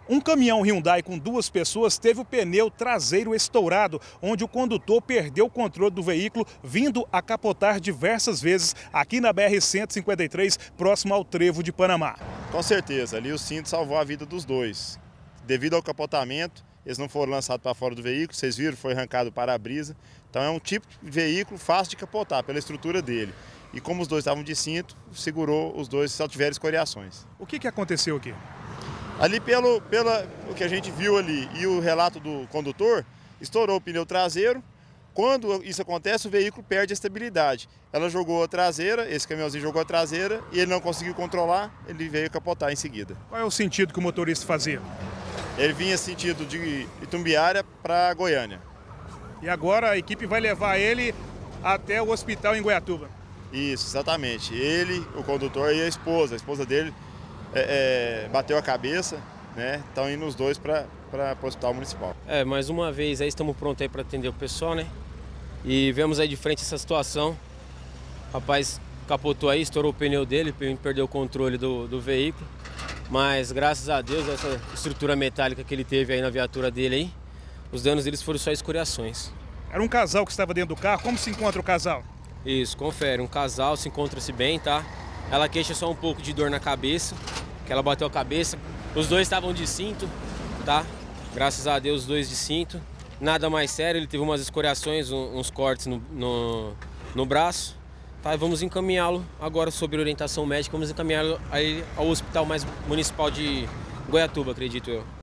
Um caminhão Hyundai com duas pessoas teve o pneu traseiro estourado, onde o condutor perdeu o controle do veículo, vindo a capotar diversas vezes aqui na BR-153, próximo ao Trevo de Panamá. Com certeza, ali o cinto salvou a vida dos dois. Devido ao capotamento, eles não foram lançados para fora do veículo, vocês viram, foi arrancado o para-brisa. Então é um tipo de veículo fácil de capotar, pela estrutura dele. E como os dois estavam de cinto, segurou os dois, só tiveram escoriações. O que aconteceu aqui? Ali, o que a gente viu ali e o relato do condutor, estourou o pneu traseiro. Quando isso acontece, o veículo perde a estabilidade. Ela jogou a traseira, esse caminhãozinho jogou a traseira e ele não conseguiu controlar, ele veio capotar em seguida. Qual é o sentido que o motorista fazia? Ele vinha sentido de Itumbiara para Goiânia. E agora a equipe vai levar ele até o hospital em Goiatuba. Isso, exatamente. Ele, o condutor e a esposa dele bateu a cabeça, né? Estão indo os dois para o hospital municipal. Mais uma vez aí estamos prontos aí para atender o pessoal, né? E vemos aí de frente essa situação. O rapaz capotou aí, estourou o pneu dele, perdeu o controle do veículo. Mas graças a Deus, essa estrutura metálica que ele teve aí na viatura dele aí, os danos deles foram só escoriações. Era um casal que estava dentro do carro, como se encontra o casal? Isso, confere, um casal se encontra-se bem, tá? Ela queixa só um pouco de dor na cabeça, que ela bateu a cabeça. Os dois estavam de cinto, tá? Graças a Deus, os dois de cinto. Nada mais sério, ele teve umas escoriações, uns cortes no braço. Tá, e vamos encaminhá-lo agora, sob orientação médica, vamos encaminhá-lo aí ao Hospital Municipal de Goiatuba, acredito eu.